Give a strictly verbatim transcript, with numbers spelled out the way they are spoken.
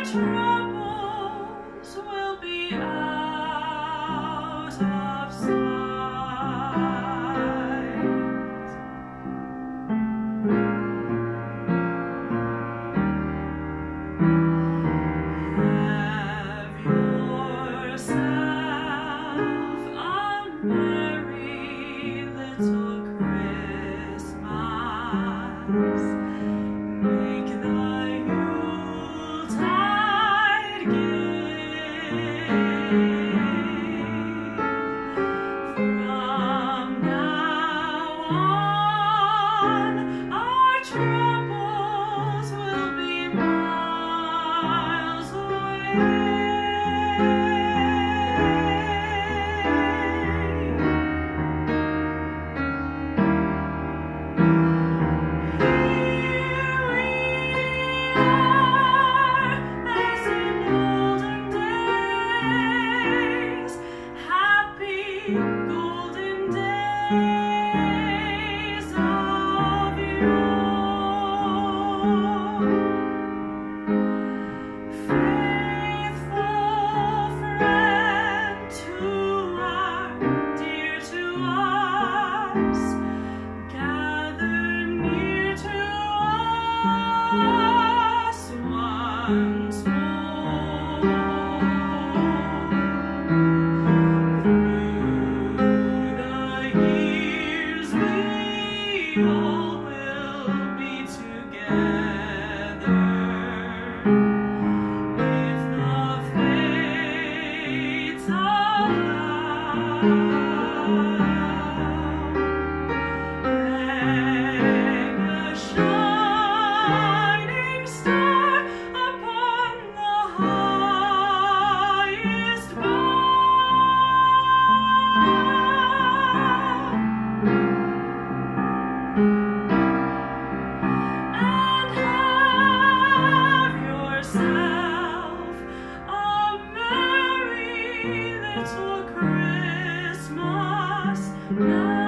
troubles will be out of sight. Have yourself a merry little Christmas. Make the Yuletide gay. From now on, our troubles will be miles away. Golden days of yore, faithful friend to our, dear to us, gather near to us once more. We all will be together if the fates allow. Hang a shining star upon the highest bough. And have yourself a merry little Christmas now.